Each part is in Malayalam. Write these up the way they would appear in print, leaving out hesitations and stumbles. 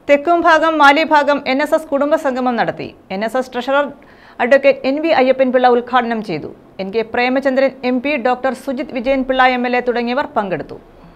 തെക്കുംഭാഗം മാലിഭാഗം NSS കുടുംബസംഗമം നടത്തി. NSS treasurer advocate NV Ayyappan Pillai ഉദ്ഘാടനം ചെയ്തു. NK Premachandran MP, doctor Sujith Vijayan Pillai MLA തുടങ്ങിയവർ പങ്കെടുത്തു.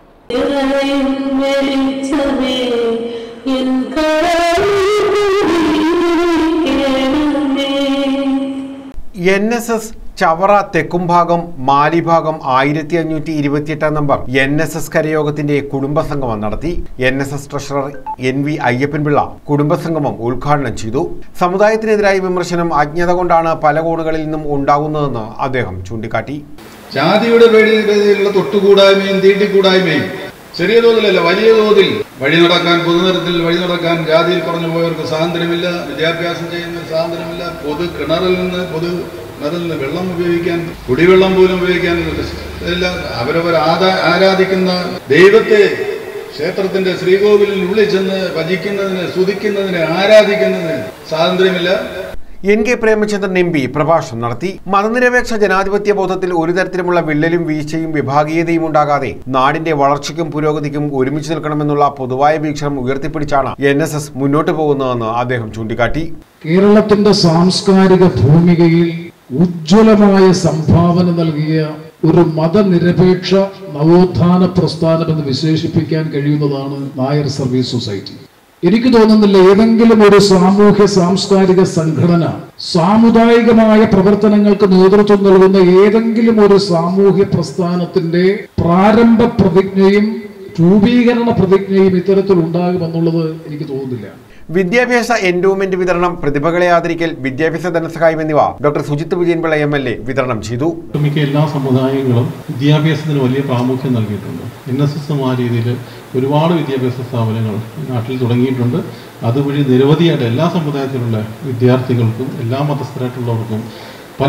NSS Chavara Thekkumbhagam Malibhagam 1528 number NSS കരയോഗത്തിന്റെ കുടുംബസംഗമം നടത്തി. NSS ട്രഷറർ NV അയ്യപ്പൻപിള്ള കുടുംബസംഗമം ഉദ്ഘാടനം ചെയ്തു. സമുദായത്തിനെതിരായ വിമർശനം അജ്ഞത കൊണ്ടാണ് പല കോണുകളിൽ നിന്നും ഉണ്ടാകുന്നതെന്ന് അദ്ദേഹം ചൂണ്ടിക്കാട്ടി. ജാതിയുടെ പേരിലുള്ള തൊട്ടുകൂടായ്മയും തീട്ടിക്കൂടായ്മയും ചെറിയ തോതിലല്ല, വലിയ തോതിൽ വഴി നടക്കാൻ, പൊതുനിരത്തിൽ വഴി നടക്കാൻ ജാതിയിൽ കുറഞ്ഞു പോയവർക്ക് സ്വാതന്ത്ര്യമില്ല, വിദ്യാഭ്യാസം ചെയ്യുന്ന സ്വാതന്ത്ര്യമില്ല, കിണറിൽ നിന്ന് വെള്ളം ഉപയോഗിക്കാൻ, കുടിവെള്ളം പോലും ഉപയോഗിക്കാൻ എല്ലാം അവരവർ ആരാധിക്കുന്ന ദൈവത്തെ ക്ഷേത്രത്തിന്റെ ശ്രീകോവിലിൽ ഉള്ളിൽ ചെന്ന് ഭജിക്കുന്നതിന്, സ്തുതിക്കുന്നതിന്, ആരാധിക്കുന്നതിന് സ്വാതന്ത്ര്യമില്ല. NK പ്രേമചന്ദ്രൻ MP പ്രഭാഷണം നടത്തി. മതനിരപേക്ഷ ജനാധിപത്യ ബോധത്തിൽ ഒരു തരത്തിലുമുള്ള വിള്ളലും വീഴ്ചയും വിഭാഗീയതയും ഉണ്ടാകാതെ നാടിന്റെ വളർച്ചയ്ക്കും പുരോഗതിക്കും ഒരുമിച്ച് നിൽക്കണമെന്നുള്ള പൊതുവായ വീക്ഷണം ഉയർത്തിപ്പിടിച്ചാണ് NSS മുന്നോട്ട് പോകുന്നതെന്ന് അദ്ദേഹം ചൂണ്ടിക്കാട്ടി. കേരളത്തിന്റെ സാംസ്കാരിക ഭൂമികയിൽ ഉജ്ജ്വലമായ സംഭാവന നൽകിയ ഒരു മതനിരപേക്ഷ നവോത്ഥാന പ്രസ്ഥാനം എന്ന് വിശേഷിപ്പിക്കാൻ കഴിയുന്നതാണ് നായർ സർവീസ് സൊസൈറ്റി. എനിക്ക് തോന്നുന്നില്ല ഏതെങ്കിലും ഒരു സാമൂഹ്യ സാംസ്കാരിക സംഘടന സാമുദായികമായ പ്രവർത്തനങ്ങൾക്ക് നേതൃത്വം നൽകുന്ന ഏതെങ്കിലും ഒരു സാമൂഹ്യ പ്രസ്ഥാനത്തിന്റെ പ്രാരംഭ പ്രതിജ്ഞയും രൂപീകരണ പ്രതിജ്ഞയും ഇത്തരത്തിൽ ഉണ്ടാകുമെന്നുള്ളത് എനിക്ക് തോന്നുന്നില്ല. വിദ്യാഭ്യാസ എൻഡോമെന്റ് വിതരണം, പ്രതിഭകളെ ആദരിക്കൽ, വിദ്യാഭ്യാസ ധനസഹായം എന്നിവ ഡോക്ടർ സുജിത് വിജയൻപിള്ള MLA വിതരണം ചെയ്തു. മിക്ക എല്ലാ സമുദായങ്ങളും വിദ്യാഭ്യാസത്തിന് വലിയ പ്രാമുഖ്യം നൽകിയിട്ടുണ്ട്. NSS ആ രീതിയിൽ ഒരുപാട് വിദ്യാഭ്യാസ സ്ഥാപനങ്ങൾ നാട്ടിൽ തുടങ്ങിയിട്ടുണ്ട്. അതുവഴി നിരവധിയായിട്ട് എല്ലാ സമുദായത്തിലുള്ള വിദ്യാർത്ഥികൾക്കും എല്ലാ മതസ്ഥരായിട്ടുള്ളവർക്കും പല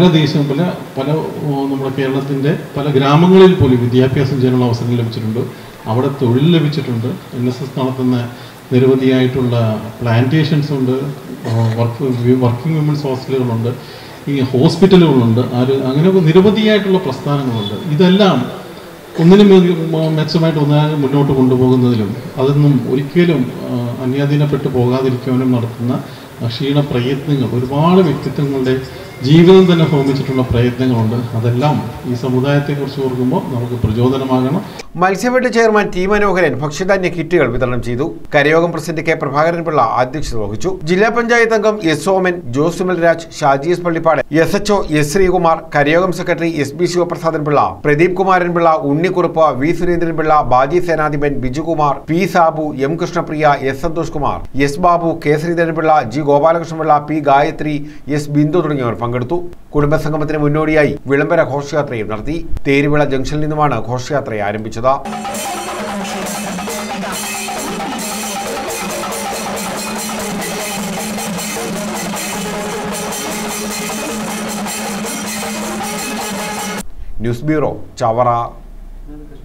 നമ്മുടെ കേരളത്തിൻ്റെ പല ഗ്രാമങ്ങളിൽ പോലും വിദ്യാഭ്യാസം ചെയ്യാനുള്ള അവസരം ലഭിച്ചിട്ടുണ്ട്. അവിടെ തൊഴിൽ ലഭിച്ചിട്ടുണ്ട്. NSS നടത്തുന്ന നിരവധിയായിട്ടുള്ള പ്ലാന്റേഷൻസ് ഉണ്ട്, വർക്കിംഗ് വിമൻസ് ഹോസ്റ്റലുകളുണ്ട്, ഈ ഹോസ്പിറ്റലുകളുണ്ട്, അങ്ങനെ നിരവധിയായിട്ടുള്ള പ്രസ്ഥാനങ്ങളുണ്ട്. ഇതെല്ലാം ഒന്നിനും മെച്ചമായിട്ട് മുന്നോട്ട് കൊണ്ടുപോകുന്നതിലും അതൊന്നും ഒരിക്കലും അന്യാധീനപ്പെട്ടു പോകാതിരിക്കാനും നടത്തുന്ന ക്ഷീണ പ്രയത്നങ്ങൾ, ഒരുപാട് വ്യക്തിത്വങ്ങളുടെ ജീവിതം തന്നെ ഹോമിച്ചിട്ടുള്ള പ്രയത്നങ്ങളുണ്ട്. അതെല്ലാം ഈ സമുദായത്തെക്കുറിച്ച് ഓർക്കുമ്പോൾ നമുക്ക് പ്രചോദനമാകണം. മത്സ്യഫെഡ് ചെയർമാൻ T മനോഹരൻ ഭക്ഷ്യധാന്യ കിറ്റുകൾ വിതരണം ചെയ്തു. കരയോഗം പ്രസിഡന്റ് K പ്രഭാകരൻപിള്ള അധ്യക്ഷത വഹിച്ചു. ജില്ലാ പഞ്ചായത്ത് അംഗം S Oman, Jose Sumalraj, Shaji S Pallippad, SHO S Sreekumar, കരയോഗം secretary SB Sivaprasadan Pillai, Pradeep Kumaran Pillai, Unni Kurup, V Surendran Pillai, Baji Senadhipan Bijukumar, P Sabu, M Krishnapriya, S Santhosh Kumar, S Babu, K Sreedharan Pillai, G Gopalakrishna Pillai, P Gayathri, S Bindu തുടങ്ങിയവർ പങ്കെടുത്തു. കുടുംബസംഗമത്തിന് മുന്നോടിയായി വിളംബര ഘോഷയാത്രയും നടത്തി. തേരുവിള ജംഗ്ഷനിൽ നിന്നുമാണ് ഘോഷയാത്ര ആരംഭിച്ചത്. News bureau, Chavara.